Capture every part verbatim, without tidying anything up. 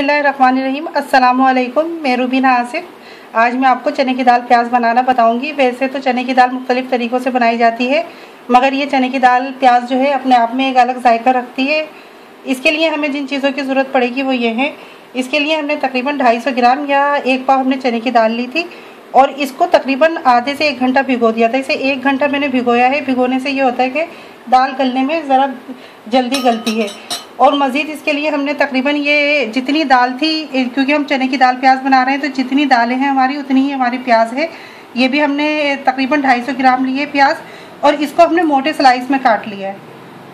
बिस्मिल्लाहिर्रहमानिर्रहीम। अस्सलामु अलैकुम। मैं रुबीना आसिफ। आज मैं आपको चने की दाल प्याज बनाना बताऊंगी। वैसे तो चने की दाल मुख्तलिफ़ तरीक़ों से बनाई जाती है, मगर ये चने की दाल प्याज जो है अपने आप में एक अलग जायका रखती है। इसके लिए हमें जिन चीज़ों की ज़रूरत पड़ेगी वो ये है। इसके लिए हमने तकरीबन ढाई सौ ग्राम या एक पाव हमने चने की दाल ली थी और इसको तकरीबन आधे से एक घंटा भिगो दिया था। इसे एक घंटा मैंने भिगोया है। भिगोने से ये होता है कि दाल गलने में ज़रा जल्दी गलती है। और मज़ीद इसके लिए हमने तकरीबन ये जितनी दाल थी, क्योंकि हम चने की दाल प्याज बना रहे हैं तो जितनी दालें हैं हमारी उतनी ही हमारी प्याज है। ये भी हमने तकरीबन ढाई सौ ग्राम लिए प्याज और इसको हमने मोटे स्लाइस में काट लिया है।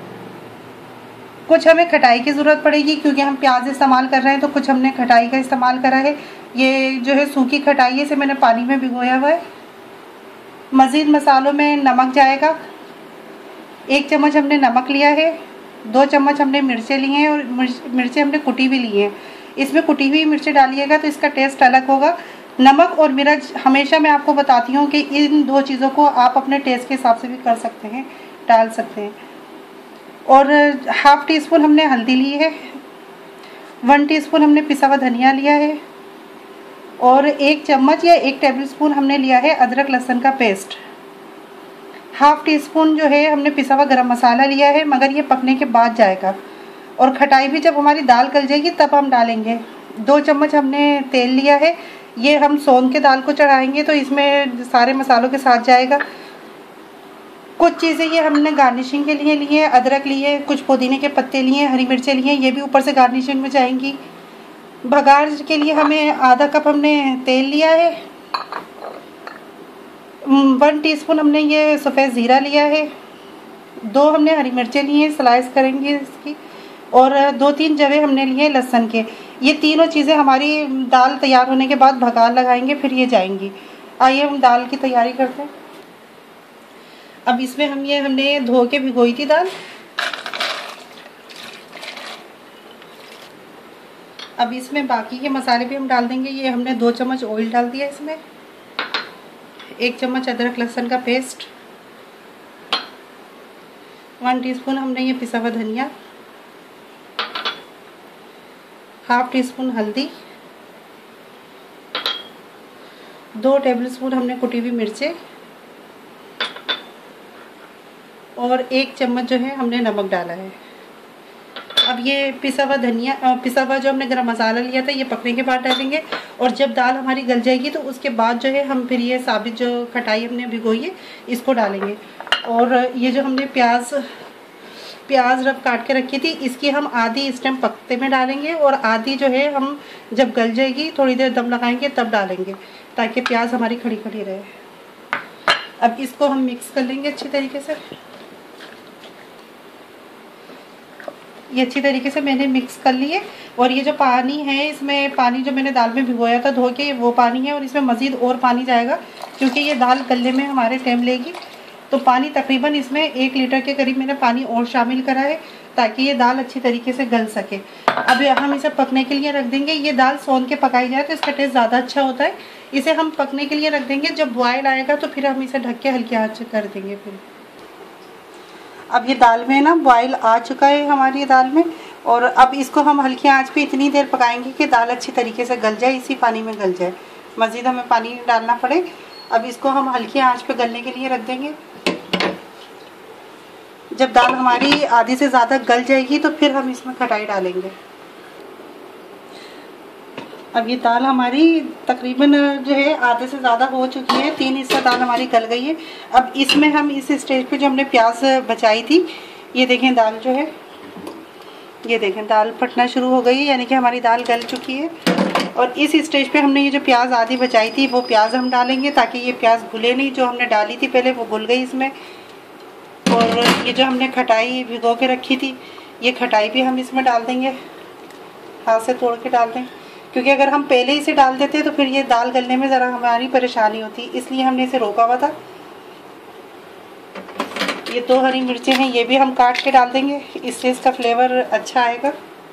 कुछ हमें खटाई की ज़रूरत पड़ेगी क्योंकि हम प्याज इस्तेमाल कर रहे हैं, तो कुछ हमने खटाई का इस्तेमाल करा है। ये जो है सूखी खटाई है, इसे मैंने पानी में भिगोया हुआ है। मज़ीद मसालों में नमक जाएगा। एक चम्मच हमने नमक लिया है। दो चम्मच हमने मिर्चें ली हैं और मिर्चें हमने कुटी भी ली हैं। इसमें कुटी हुई मिर्चें डालिएगा तो इसका टेस्ट अलग होगा। नमक और मिर्च हमेशा मैं आपको बताती हूँ कि इन दो चीज़ों को आप अपने टेस्ट के हिसाब से भी कर सकते हैं, डाल सकते हैं। और हाफ़ टी स्पून हमने हल्दी ली है। वन टीस्पून हमने पिसा हुआ धनिया लिया है और एक चम्मच या एक टेबल स्पून हमने लिया है अदरक लहसुन का पेस्ट। हाफ़ टी स्पून जो है हमने पिसा हुआ गरम मसाला लिया है, मगर ये पकने के बाद जाएगा। और खटाई भी जब हमारी दाल गल जाएगी तब हम डालेंगे। दो चम्मच हमने तेल लिया है। ये हम सौंग के दाल को चढ़ाएंगे तो इसमें सारे मसालों के साथ जाएगा। कुछ चीज़ें ये हमने गार्निशिंग के लिए लिए, अदरक लिए, कुछ पुदीने के पत्ते लिए, हरी मिर्चें लिए, ये भी ऊपर से गार्निशिंग में जाएंगी। भगार के लिए हमें आधा कप हमने तेल लिया है। वन टीस्पून हमने ये सफ़ेद ज़ीरा लिया है। दो हमने हरी मिर्चें ली हैं, स्लाइस करेंगे इसकी। और दो तीन जवे हमने लिए लहसुन के। ये तीनों चीज़ें हमारी दाल तैयार होने के बाद भगार लगाएंगे, फिर ये जाएंगी। आइए हम दाल की तैयारी करते हैं। अब इसमें हम ये हमने धो के भिगोई थी दाल। अब इसमें बाकी के मसाले भी हम डाल देंगे। ये हमने दो चम्मच ऑयल डाल दिया इसमें, एक चम्मच अदरक लहसुन का पेस्ट, वन टीस्पून हमने ये पिसा हुआ धनिया, हाफ टी स्पून हल्दी, दो टेबलस्पून हमने कुटी हुई मिर्चें और एक चम्मच जो है हमने नमक डाला है। अब ये पिसा हुआ धनिया, पिसा हुआ जो हमने गरम मसाला लिया था, ये पकने के बाद डालेंगे। और जब दाल हमारी गल जाएगी तो उसके बाद जो है हम फिर ये साबित जो खटाई हमने भिगोई है इसको डालेंगे। और ये जो हमने प्याज प्याज रब काट के रखी थी, इसकी हम आधी इस टाइम पकते में डालेंगे और आधी जो है हम जब गल जाएगी थोड़ी देर दम लगाएंगे तब डालेंगे, ताकि प्याज हमारी खड़ी खड़ी रहे। अब इसको हम मिक्स कर लेंगे अच्छी तरीके से। ये अच्छी तरीके से मैंने मिक्स कर लिए। और ये जो पानी है, इसमें पानी जो मैंने दाल में भिगोया था धो के, वो पानी है। और इसमें मज़ीद और पानी जाएगा क्योंकि ये दाल गलने में हमारे टाइम लेगी। तो पानी तकरीबन इसमें एक लीटर के करीब मैंने पानी और शामिल करा है ताकि ये दाल अच्छी तरीके से गल सके। अब हम इसे पकने के लिए रख देंगे। ये दाल सौंध के पकाई जाए तो इसका टेस्ट ज़्यादा अच्छा होता है। इसे हम पकने के लिए रख देंगे। जब बॉयल आएगा तो फिर हम इसे ढक के हल्की आँच कर देंगे। फिर अब ये दाल में ना बॉयल आ चुका है हमारी दाल में। और अब इसको हम हल्की आंच पे इतनी देर पकाएंगे कि दाल अच्छी तरीके से गल जाए, इसी पानी में गल जाए, मज़ीद हमें पानी डालना पड़े। अब इसको हम हल्की आंच पे गलने के लिए रख देंगे। जब दाल हमारी आधी से ज़्यादा गल जाएगी तो फिर हम इसमें खटाई डालेंगे। अब ये दाल हमारी तकरीबन जो है आधे से ज़्यादा हो चुकी है, तीन हिस्सा दाल हमारी गल गई है। अब इसमें हम इस स्टेज पे जो हमने प्याज बचाई थी, ये देखें दाल जो है, ये देखें दाल फटना शुरू हो गई है, यानी कि हमारी दाल गल चुकी है। और इस स्टेज पे हमने ये जो प्याज आधी बचाई थी वो प्याज हम डालेंगे ताकि ये प्याज घुले नहीं। जो हमने डाली थी पहले वो घुल गई इसमें। और ये जो हमने खटाई भिगो के रखी थी, ये खटाई भी हम इसमें डाल देंगे, हाथ से तोड़ के डाल दें, क्योंकि अगर हम पहले इसे डाल देते तो फिर ये दाल गलने में ज़रा हमारी परेशानी होती, इसलिए हमने इसे रोका हुआ था। ये दो हरी मिर्चें हैं, ये भी हम काट के डाल देंगे, इससे इसका फ्लेवर अच्छा आएगा।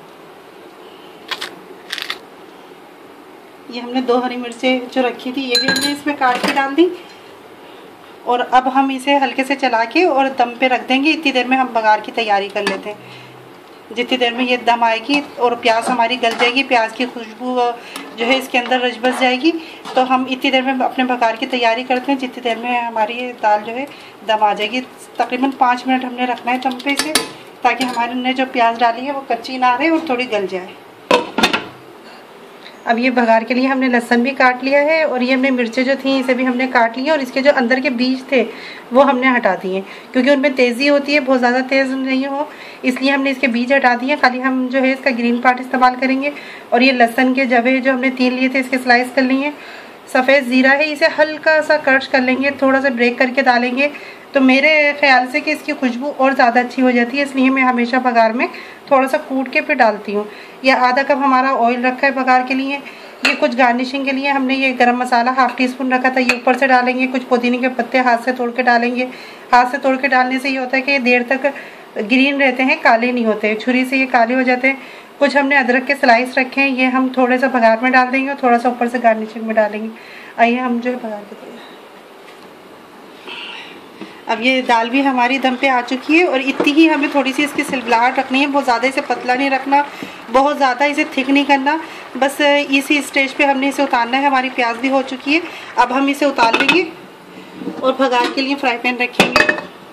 ये हमने दो हरी मिर्चें जो रखी थी ये भी हमने इसमें काट के डाल दी। और अब हम इसे हल्के से चला के और दम पे रख देंगे। इतनी देर में हम बघार की तैयारी कर लेते हैं। जितनी देर में ये दम आएगी और प्याज हमारी गल जाएगी, प्याज की खुशबू जो है इसके अंदर रच बस जाएगी, तो हम इतनी देर में अपने बघार की तैयारी करते हैं जितनी देर में हमारी दाल जो है दम आ जाएगी। तकरीबन पाँच मिनट हमने रखना है दम पे इसे, ताकि हमारे ने जो प्याज डाली है वो कच्ची ना रहे और थोड़ी गल जाए। अब ये बघार के लिए हमने लहसुन भी काट लिया है और ये हमने मिर्चें जो थी इसे भी हमने काट लिया और इसके जो अंदर के बीज थे वो हमने हटा दिए, क्योंकि उनमें तेज़ी होती है, बहुत ज़्यादा तेज़ नहीं हो, इसलिए हमने इसके बीज हटा दिए। खाली हम जो है इसका ग्रीन पार्ट इस्तेमाल करेंगे। और ये लहसुन के जवे जो हमने तीन लिए थे इसके स्लाइस कर लिए। सफ़ेद ज़ीरा है, इसे हल्का सा क्रश कर लेंगे, थोड़ा सा ब्रेक करके डालेंगे, तो मेरे ख्याल से कि इसकी खुशबू और ज़्यादा अच्छी हो जाती है, इसलिए मैं हमेशा बघार में थोड़ा सा कूट के फिर डालती हूँ। यह आधा कप हमारा ऑयल रखा है बघार के लिए। ये कुछ गार्निशिंग के लिए हमने ये गरम मसाला हाफ़ टी स्पून रखा था, ये ऊपर से डालेंगे। कुछ पुदीने के पत्ते हाथ से तोड़ के डालेंगे। हाथ से तोड़ के डालने से ये होता है कि देर तक ग्रीन रहते हैं, काले नहीं होते, छुरी से ये काले हो जाते हैं। कुछ हमने अदरक के स्लाइस रखे हैं, ये हम थोड़े सा बघार में डाल देंगे और थोड़ा सा ऊपर से गार्निशिंग में डालेंगे। आइए हम जो है बघार के तैयार। अब ये दाल भी हमारी दम पे आ चुकी है और इतनी ही हमें थोड़ी सी इसकी सिलबलाहट रखनी है, बहुत ज़्यादा इसे पतला नहीं रखना, बहुत ज़्यादा इसे थिक नहीं करना, बस इसी स्टेज पे हमने इसे उतारना है। हमारी प्याज भी हो चुकी है, अब हम इसे उतार लेंगे और बघार के लिए फ्राई पैन रखेंगे।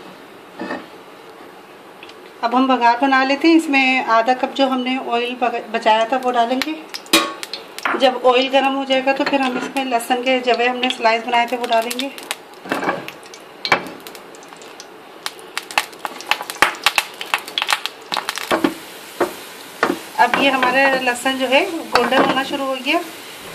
अब हम बघार बना लेते हैं। इसमें आधा कप जो हमने ऑयल बचाया था वो डालेंगे। जब ऑयल गर्म हो जाएगा तो फिर हम इसमें लहसुन के जवे हमने स्लाइस बनाए थे वो डालेंगे। अब ये हमारा लहसुन जो है गोल्डन होना शुरू हो गया।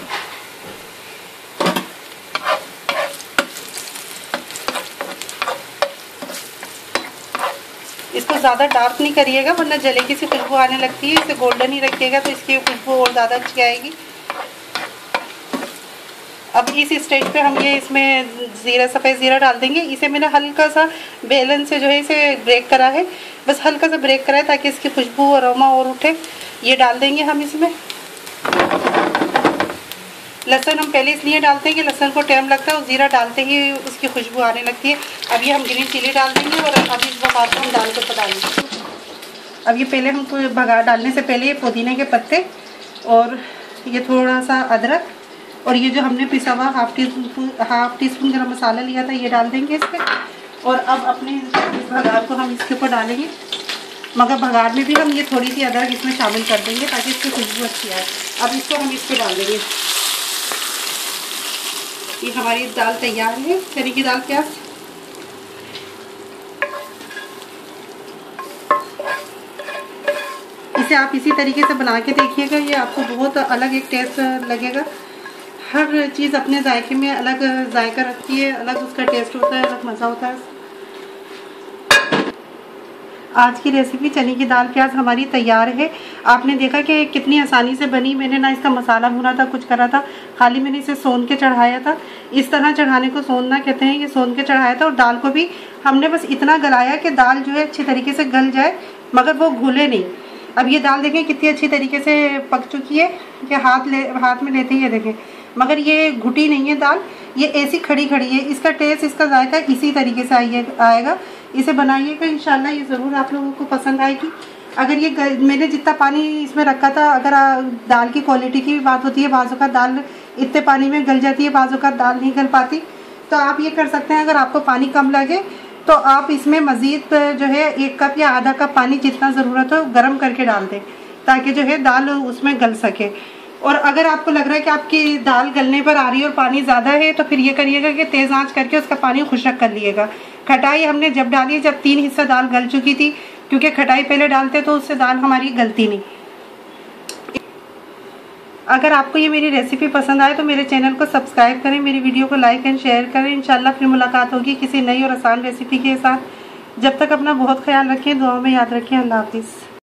इसको ज़्यादा डार्क नहीं करिएगा वरना जलेगी से खुशबू आने लगती है। इसे गोल्डन ही रखिएगा तो इसकी खुशबू और ज़्यादा अच्छी आएगी। अब इस स्टेज पे हम ये इसमें ज़ीरा, सफ़ेद ज़ीरा डाल देंगे। इसे मैंने हल्का सा बेलन से जो है इसे ब्रेक करा है, बस हल्का सा ब्रेक करा है ताकि इसकी खुशबू और अरोमा और उठे। ये डाल देंगे हम इसमें। लहसुन हम पहले इसलिए डालते हैं कि लहसुन को टाइम लगता है और ज़ीरा डालते ही उसकी खुशबू आने लगती है। अब ये हम ग्रीन चिली डाल देंगे और अब इस बघार को हम दाल के ऊपर डालेंगे। अब ये पहले हम बघार डालने से पहले ये पुदीने के पत्ते और ये थोड़ा सा अदरक और ये जो हमने पिसा हुआ half teaspoon half teaspoon garam masala लिया था ये डाल देंगे इस पर। और अब अपने इस बघार को हम इसके ऊपर डालेंगे, मगर बघार में भी हम ये थोड़ी सी अदरक इसमें शामिल कर देंगे ताकि इसकी खुशबू अच्छी आए। अब इसको हम इस पर डाल देंगे। ये हमारी दाल तैयार है, चने की दाल प्याज। इसे आप इसी तरीके से बना के देखिएगा, ये आपको बहुत अलग एक टेस्ट लगेगा। हर चीज़ अपने जायके में अलग जायका रखती है, अलग उसका टेस्ट होता है, अलग मज़ा होता है। आज की रेसिपी चने की दाल प्याज हमारी तैयार है। आपने देखा कि कितनी आसानी से बनी। मैंने ना इसका मसाला भुना था, कुछ करा था, खाली मैंने इसे सोन के चढ़ाया था। इस तरह चढ़ाने को सोनना कहते हैं, ये सोन के चढ़ाया था। और दाल को भी हमने बस इतना गलाया कि दाल जो है अच्छी तरीके से गल जाए, मगर वो घुले नहीं। अब ये दाल देखें कितनी अच्छी तरीके से पक चुकी है कि हाथ ले हाथ में लेते ही ये देखें, मगर ये घुटी नहीं है दाल, ये ऐसी खड़ी खड़ी है। इसका टेस्ट, इसका जायका इसी तरीके से आइए आएगा। इसे बनाइएगा, इंशाल्लाह ये ज़रूर आप लोगों को पसंद आएगी। अगर ये मैंने जितना पानी इसमें रखा था, अगर दाल की क्वालिटी की बात होती है, बाज़ों का दाल इतने पानी में गल जाती है, बाज़ों का दाल नहीं गल पाती, तो आप ये कर सकते हैं। अगर आपको पानी कम लगे तो आप इसमें मज़ीद जो है एक कप या आधा कप पानी जितना ज़रूरत हो गर्म करके डाल दें, ताकि जो है दाल उसमें गल सके। और अगर आपको लग रहा है कि आपकी दाल गलने पर आ रही है और पानी ज़्यादा है, तो फिर ये करिएगा कि तेज़ आंच करके उसका पानी खुशक कर लिएगा। खटाई हमने जब डाली, जब तीन हिस्सा दाल गल चुकी थी, क्योंकि खटाई पहले डालते तो उससे दाल हमारी गलती नहीं। अगर आपको ये मेरी रेसिपी पसंद आए तो मेरे चैनल को सब्सक्राइब करें, मेरी वीडियो को लाइक एंड शेयर करें। इंशाल्लाह फिर मुलाकात होगी किसी नई और आसान रेसिपी के साथ। जब तक अपना बहुत ख्याल रखें, दुआ में याद रखें। अल्लाह हाफिज़।